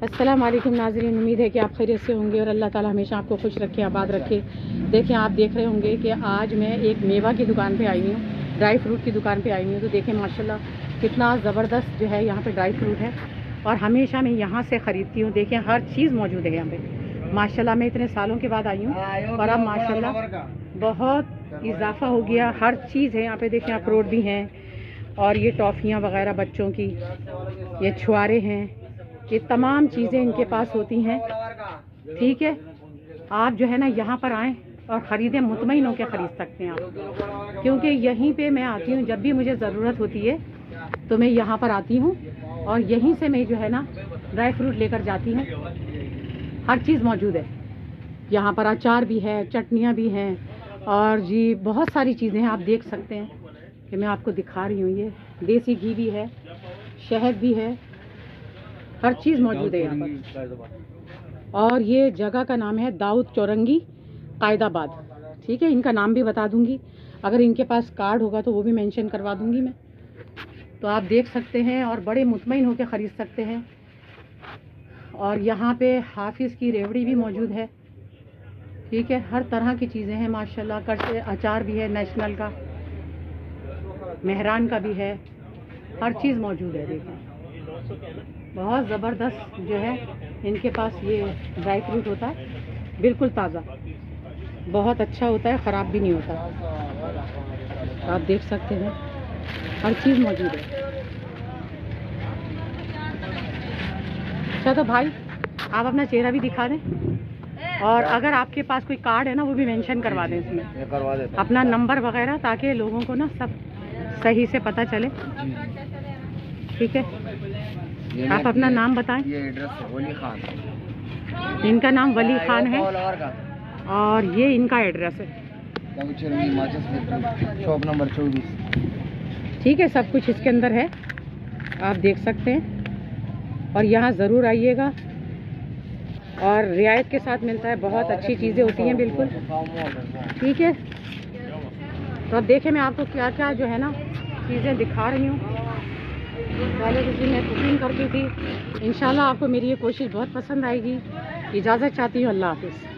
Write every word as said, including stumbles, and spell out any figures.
अस्सलाम वालेकुम नाज़रीन, उम्मीद है कि आप खैरियत से होंगे और अल्लाह ताला हमेशा आपको खुश रखे, आबाद रखे। देखें, आप देख रहे होंगे कि आज मैं एक मेवा की दुकान पे आई हूँ, ड्राई फ्रूट की दुकान पे आई हूँ। तो देखें माशाल्लाह कितना ज़बरदस्त जो है यहाँ पे ड्राई फ्रूट है और हमेशा मैं यहाँ से ख़रीदती हूँ। देखें हर चीज़ मौजूद है यहाँ पे माशाल्लाह। मैं इतने सालों के बाद आई हूँ और अब माशाल्लाह बहुत इजाफा हो गया, हर चीज़ है यहाँ पे। देखें अखरोट भी हैं और ये टॉफ़ियाँ वगैरह बच्चों की, ये छुआरे हैं, ये तमाम चीज़ें इनके पास होती हैं। ठीक है, आप जो है ना यहाँ पर आएँ और ख़रीदें, मुतमईन होकर ख़रीद सकते हैं आप, क्योंकि यहीं पे मैं आती हूँ। जब भी मुझे ज़रूरत होती है तो मैं यहाँ पर आती हूँ और यहीं से मैं जो है ना ड्राई फ्रूट लेकर जाती हूँ। हर चीज़ मौजूद है यहाँ पर, अचार भी है, चटनियाँ भी हैं और जी बहुत सारी चीज़ें हैं। आप देख सकते हैं कि मैं आपको दिखा रही हूँ। ये देसी घी भी है, शहद भी है, हर चीज़ मौजूद है यहाँ पर। और ये जगह का नाम है दाऊद चौरंगी कायदाबाद। ठीक है, इनका नाम भी बता दूंगी, अगर इनके पास कार्ड होगा तो वो भी मेंशन करवा दूंगी मैं। तो आप देख सकते हैं और बड़े मुतमईन होकर ख़रीद सकते हैं। और यहाँ पे हाफिज़ की रेवड़ी भी मौजूद है। ठीक है, हर तरह की चीज़ें हैं माशाल्लाह। कट अचार भी है, नेशनल का, मेहरान का भी है, हर चीज़ मौजूद है। देखें बहुत ज़बरदस्त जो है इनके पास ये ड्राई फ्रूट होता है, बिल्कुल ताज़ा, बहुत अच्छा होता है, ख़राब भी नहीं होता। आप देख सकते हैं हर चीज़ मौजूद है। अच्छा तो भाई आप अपना चेहरा भी दिखा दें और अगर आपके पास कोई कार्ड है ना वो भी मेंशन करवा दें इसमें, करवा दें अपना नंबर वगैरह, ताकि लोगों को ना सब सही से पता चले। ठीक है, आप अपना नाम बताएं। ये एड्रेस है वली खान, इनका नाम वली खान है और ये इनका एड्रेस है, शॉप नंबर चौबीस। ठीक है, सब कुछ इसके अंदर है, आप देख सकते हैं और यहाँ ज़रूर आइएगा। और रियायत के साथ मिलता है, बहुत अच्छी चीज़ें होती हैं बिल्कुल। ठीक है, तो अब देखें मैं आपको क्या क्या जो है ना चीज़ें दिखा रही हूँ। पहले किसी मैं कुकिंग करती थी, इंशाल्लाह आपको मेरी ये कोशिश बहुत पसंद आएगी। इजाज़त चाहती हूँ, अल्लाह हाफ़िज़।